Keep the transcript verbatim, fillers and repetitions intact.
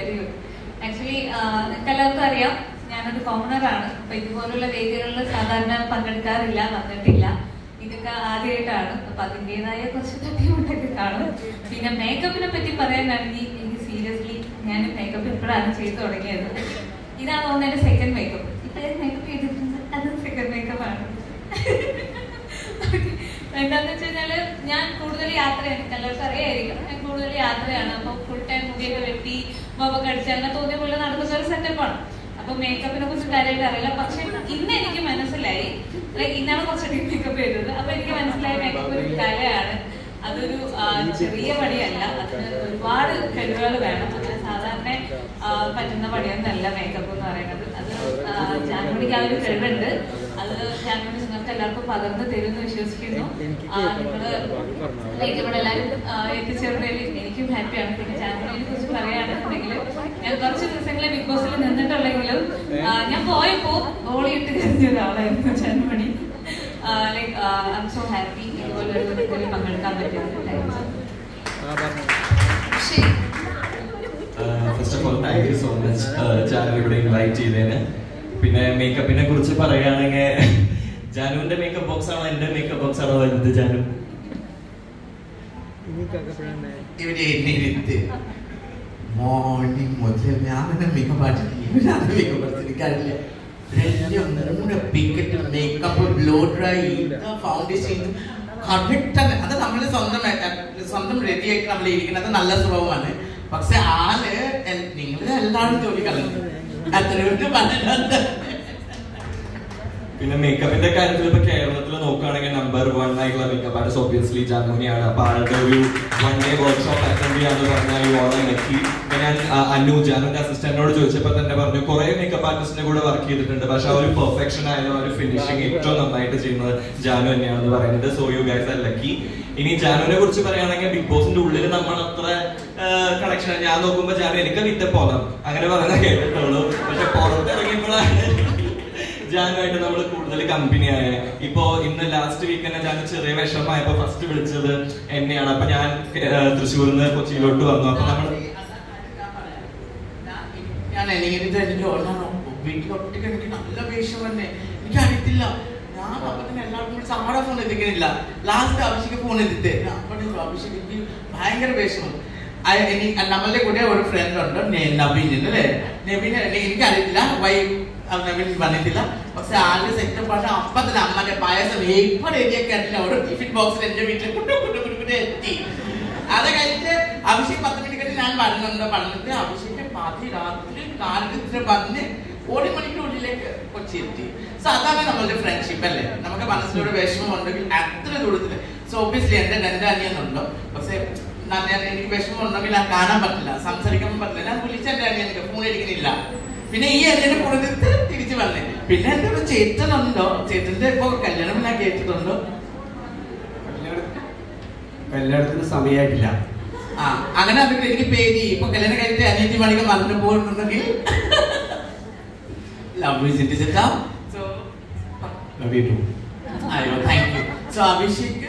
Very good. Actually നിങ്ങൾക്ക് എല്ലാവർക്കും അറിയാം ഞാനൊരു കോമണറാണ്. അപ്പൊ ഇതുപോലുള്ള വേദികളിൽ സാധാരണ പങ്കെടുക്കാറില്ല, വന്നിട്ടില്ല. ഇതൊക്കെ ആദ്യമായിട്ടാണ്. അപ്പൊ അതിൻ്റെതായ കുറച്ച് തട്ടിമുട്ടൊക്കെ കാണും. പിന്നെ മേക്കപ്പിനെ പറ്റി പറയാനാണെങ്കിൽ എനിക്ക് സീരിയസ്ലി ഞാൻ മേക്കപ്പ് ഇപ്പോഴാണ് ചെയ്തു തുടങ്ങിയത്. ഇതാണ് തോന്നുന്നത് എന്റെ സെക്കൻഡ് മേക്കപ്പ്. ഇപ്പൊ ഞാൻ മേക്കപ്പ് ചെയ്തിട്ടുണ്ട്, അത് സെക്കൻഡ് മേക്കപ്പ് ആണ്. എന്താന്ന് വെച്ച് കഴിഞ്ഞാല് ഞാൻ കൂടുതൽ യാത്രയാണ്, എല്ലാവർക്കും അറിയായിരിക്കും ഞാൻ കൂടുതൽ യാത്രയാണ്. അപ്പൊ ഫുൾ ടൈം മുടിയൊക്കെ വെട്ടി മുഖമൊക്കെ അടിച്ച് അങ്ങനെ തോന്നിയ പോലെ നടക്കുന്ന ഒരു സെറ്റപ്പാണ്. അപ്പൊ മേക്കപ്പിനെ കുറിച്ച് കാര്യമായിട്ട് അറിയില്ല. പക്ഷെ ഇന്ന് എനിക്ക് മനസ്സിലായി, ലൈക്ക് ഇന്നാണ് കുറച്ചധികം മേക്കപ്പ് ചെയ്തത്. അപ്പൊ എനിക്ക് മനസ്സിലായി മേക്കപ്പ് ഒരു കലയാണ്, അതൊരു ചെറിയ പണിയല്ല, അതിന് ഒരുപാട് കഴിവുകൾ വേണം. അങ്ങനെ സാധാരണ പറ്റുന്ന പണിയൊന്നല്ല മേക്കപ്പ് എന്ന് പറയുന്നത്. അത് ജാൻമണിക്ക് ആ ഒരു കഴിവുണ്ട്. അത് ജാൻമണി നിങ്ങൾക്ക് എല്ലാവർക്കും പകർന്ന് തരുമെന്ന് വിശ്വസിക്കുന്നു. നിങ്ങള് ലൈക്ക് ഇവിടെ എല്ലാവരും എത്തിച്ചേർന്നതിൽ എനിക്കും ഹാപ്പിയാണ്. പിന്നെ ജാൻമണിയെ കുറിച്ച് പറയുകയാണെന്നുണ്ടെങ്കിൽ ഞാൻ കുറച്ച് ദിവസങ്ങളെ ബിഗ് ബോസിൽ നിന്നിട്ടുണ്ടെങ്കിലും ഞാൻ പോയപ്പോ ഓളി ഇട്ട് കഴിഞ്ഞ ഒരാളായിരുന്നു Janmani. Like I'm so happy ഇതുപോലൊരു ഇതിൽ പങ്കെടുക്കാൻ പറ്റുന്നത്. First of all thank you so much Janu ഇവിടെ ഇൻവൈറ്റ് ചെയ്തതിന്. പിന്നെ മേക്കപ്പിനെ കുറിച്ച് പറയുകയാണെങ്കിൽ ജാനുവിന്റെ മേക്കപ്പ് ബോക്സ് ആണോ എന്റെ മേക്കപ്പ് ബോക്സ് ആണോ വലുത്? ജാനു ഇവിടെ എന്നെ ഇരുത്ത് മോർണിംഗ് മുതൽ ഞാൻ മേക്കപ്പ് ആർട്ടിസ്റ്റ് ഇവരാണ് മേക്കപ്പ് ആർട്ടിസ്റ്റ്. മൂന്ന് പിക്കറ്റ് makeup blow dry foundation correct. അത് നമ്മൾ സ്വന്തം സ്വന്തം റെഡിയായിട്ട് നമ്മൾ ഇരിക്കുന്നത് നല്ല സ്വഭാവമാണ്. പക്ഷെ ആള് നിങ്ങൾ എല്ലാവരും ജോലി കളഞ്ഞു അത്രയോട്ട് പറഞ്ഞിട്ടുണ്ട്. പിന്നെ മേക്കപ്പിന്റെ കാര്യത്തിൽ ഇപ്പൊ കേരളത്തിൽ നോക്കുകയാണെങ്കിൽ നമ്പർ വൺ ആയിട്ടുള്ള മേക്കപ്പ് ആർട്ടിസ്റ്റ് ഒബ്വിയസ്ലി ജാൻമണിയാണ്. അപ്പൊ ആളുടെ ഒരു വൺ ഡേ വർക്ക്ഷോപ്പ് അറ്റൻഡ് ചെയ്യാന്ന് പറഞ്ഞാൽ ഓളെ ലക്കി. ഞാൻ അനു ജാനുവിന്റെ അസിസ്റ്റന്റിനോട് ചോദിച്ചപ്പോൾ തന്നെ പറഞ്ഞു കുറെ മേക്കപ്പ് ആർട്ടിസ്റ്റിന്റെ കൂടെ വർക്ക് ചെയ്തിട്ടുണ്ട്, പക്ഷെ ആ ഒരു പെർഫെക്ഷൻ ആയാലും ആ ഒരു ഫിനിഷിംഗ് ഏറ്റവും നന്നായിട്ട് ചെയ്യുന്നത് ജാനു തന്നെയാണെന്ന് പറയുന്നത്. So you guys are lucky. ഇനി ജാനുവിനെ കുറിച്ച് പറയുകയാണെങ്കിൽ ബിഗ് ബോസിന്റെ ഉള്ളിൽ നമ്മൾ അത്ര കണക്ഷൻ ഞാൻ നോക്കുമ്പോ ജാനു എനിക്ക് വിറ്റ പോകാം അങ്ങനെ പറയുന്ന കേട്ടിട്ടുള്ളൂ. പക്ഷെ പുറത്തിറങ്ങിയപ്പോഴാണ് ജാനുമായിട്ട് നമ്മൾ കൂടുതൽ കമ്പനിയായ. ഇപ്പോ ഇന്ന് ലാസ്റ്റ് വീക്ക് തന്നെ ജാനു ചെറിയ വിഷമമായപ്പോ ഫസ്റ്റ് വിളിച്ചത് എന്നെയാണ്. അപ്പൊ ഞാൻ തൃശ്ശൂരിൽ നിന്ന് കൊച്ചിയിലോട്ട് വന്നു. അപ്പൊ നമ്മൾ ഞാൻ എനിക്ക് വീട്ടിൽ ഒറ്റയ്ക്ക് എനിക്ക് നല്ല വേഷം തന്നെ എനിക്ക് അറിയത്തില്ല. ഞാൻ അപ്പൊ തന്നെ എല്ലാവർക്കും വിളിച്ച് ആടെ ഫോൺ എത്തിക്കുന്നില്ല. ലാസ്റ്റ് അഭിഷേക് ഫോൺ എത്തിട്ട് അഭിഷേക് എനിക്ക് ഭയങ്കര വേഷമാണ്. നമ്മളുടെ കൂടെ ഒരു ഫ്രണ്ട് ഉണ്ട് നവീൻ അല്ലേ, നവീൻ എനിക്ക് അറിയത്തില്ല വൈ നവീൻ വന്നിട്ടില്ല. പക്ഷെ ആദ്യം സെറ്റപ്പ് ആണ്. അപ്പൊ തന്നെ അമ്മന്റെ പായസം എപ്പോ റെഡിയൊക്കെ ആയിട്ടില്ല ഒരു ടിഫിൻ ബോക്സിൽ എന്റെ വീട്ടിൽ കുട്ടു കുട്ടു കുട്ടു എത്തി. അത് കഴിഞ്ഞിട്ട് അഭിഷേക് പത്ത് മിനിറ്റ് കഴിഞ്ഞ് ഞാൻ പറഞ്ഞുണ്ടോ പറഞ്ഞിട്ട് അഭിഷേക് പാതി രാത്രി കാലത്തിന് പറഞ്ഞ് ഓടി മണിക്കൂറിലേക്ക് കൊച്ചി എത്തി. സോ അതാണ് നമ്മളുടെ ഫ്രണ്ട്ഷിപ്പ് അല്ലേ. നമുക്ക് മനസ്സിലൊരു വിഷമം ഉണ്ടെങ്കിൽ അത്ര ദൂരത്തില്. സോ ഒബ്വിയസ്ലി എന്റെ രണ്ട് അനിയനുണ്ടോ, പക്ഷെ ഞാൻ എനിക്ക് വിഷമം ഉണ്ടെങ്കിൽ ഞാൻ കാണാൻ പറ്റില്ല, സംസാരിക്കാൻ പറ്റില്ല. ഞാൻ വിളിച്ച എന്റെ അനിയനക്ക് ഫോൺ എടുക്കുന്നില്ല. പിന്നെ ഈ അനിയനെ കൊടുത്തിട്ട് തിരിച്ചു വന്നേ. പിന്നെ എന്റെ ഒരു ചേട്ടനുണ്ടോ, ചേട്ടന്റെ ഇപ്പൊ കല്യാണം ഞാൻ കേട്ടിട്ടുണ്ടോ? കല്യാണത്തിന് സമയമായിട്ടില്ല. ആ അങ്ങനെ അതിൽ എനിക്ക് പേടി. ഇപ്പൊ കല്യാണം കഴിഞ്ഞിട്ട് അനിയത്തി മണിക്ക് മറന്നു പോയിട്ടുണ്ടെങ്കിൽ ലവ് യു സിറ്റി സെറ്റാ. So love you too. അയ്യോ താങ്ക് യു. സോ അഭിഷേക്